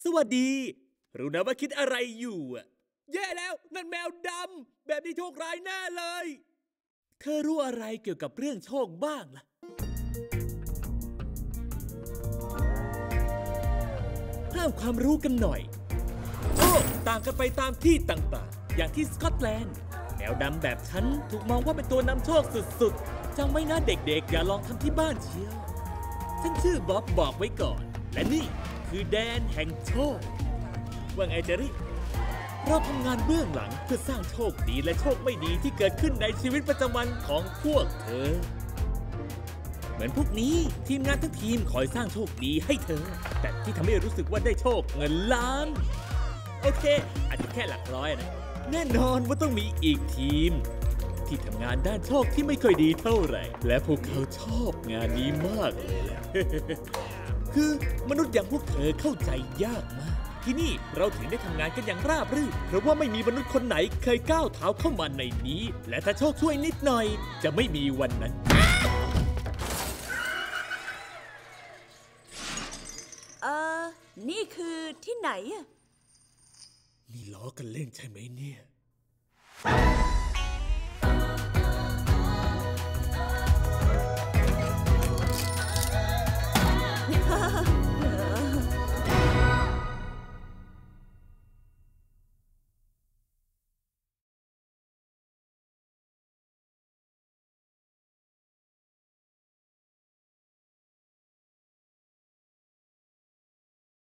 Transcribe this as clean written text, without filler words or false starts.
สวัสดีรู้นะว่าคิดอะไรอยู่อะแย่แล้วนั่นแมวดำแบบนี้โชคร้ายแน่เลยเธอรู้อะไรเกี่ยวกับเรื่องโชคบ้างล่ะเพิ่มความรู้กันหน่อยโชคต่างกันไปตามที่ต่างๆอย่างที่สกอตแลนด์แมวดำแบบฉันถูกมองว่าเป็นตัวนำโชคสุดๆจำไว้นะเด็กๆอย่าลองทำที่บ้านเชียวฉันชื่อบ๊อบบอกไว้ก่อนและนี่คือแดนแห่งโชคว่าไงเจอรี่เราทำงานเบื้องหลังเพื่อสร้างโชคดีและโชคไม่ดีที่เกิดขึ้นในชีวิตประจำวันของพวกเธอเหมือนพวกนี้ทีมงานทั้งทีมคอยสร้างโชคดีให้เธอแต่ที่ทำให้รู้สึกว่าได้โชคเงินล้านโอเคอาจจะแค่หลักร้อยนะแน่นอนว่าต้องมีอีกทีมที่ทำงานด้านโชคที่ไม่ค่อยดีเท่าไหร่และพวกเขาชอบงานนี้มากเลย คือมนุษย์อย่างพวกเธอเข้าใจยากมากที่นี่เราถึงได้ทำงานกันอย่างราบรื่นเพราะว่าไม่มีมนุษย์คนไหนเคยก้าวเท้าเข้ามาในนี้และถ้าโชคช่วยนิดหน่อยจะไม่มีวันนั้นนี่คือที่ไหนอะนี่ล้อกันเล่นใช่ไหมเนี่ย